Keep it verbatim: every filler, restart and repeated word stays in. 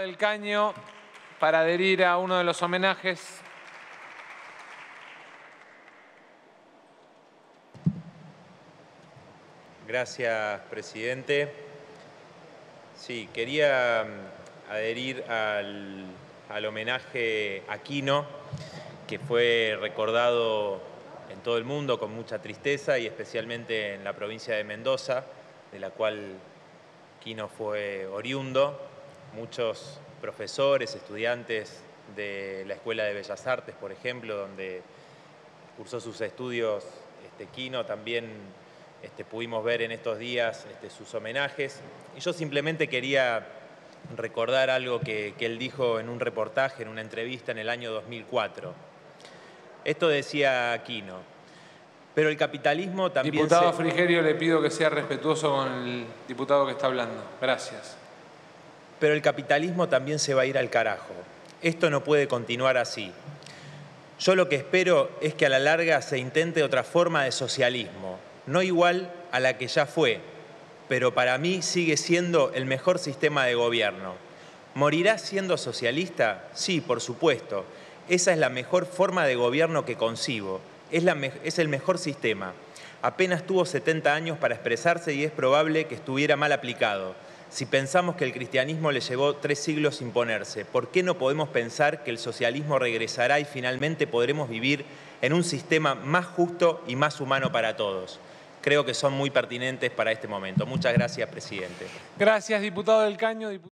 del Caño para adherir a uno de los homenajes. Gracias, presidente. Sí, quería adherir al, al homenaje a Quino, que fue recordado en todo el mundo con mucha tristeza y especialmente en la provincia de Mendoza, de la cual Quino fue oriundo. Muchos profesores, estudiantes de la Escuela de Bellas Artes, por ejemplo, donde cursó sus estudios este, Quino, también este, pudimos ver en estos días este, sus homenajes. Y yo simplemente quería recordar algo que, que él dijo en un reportaje, en una entrevista en el año dos mil cuatro. Esto decía Quino: pero el capitalismo también... Diputado se... Frigerio, le pido que sea respetuoso con el diputado que está hablando. Gracias. Pero el capitalismo también se va a ir al carajo. Esto no puede continuar así. Yo lo que espero es que a la larga se intente otra forma de socialismo, no igual a la que ya fue, pero para mí sigue siendo el mejor sistema de gobierno. ¿Morirá siendo socialista? Sí, por supuesto. Esa es la mejor forma de gobierno que concibo. Es, la me- es el mejor sistema. Apenas tuvo setenta años para expresarse y es probable que estuviera mal aplicado. Si pensamos que el cristianismo le llevó tres siglos imponerse, ¿por qué no podemos pensar que el socialismo regresará y finalmente podremos vivir en un sistema más justo y más humano para todos? Creo que son muy pertinentes para este momento. Muchas gracias, presidente. Gracias, diputado del Caño.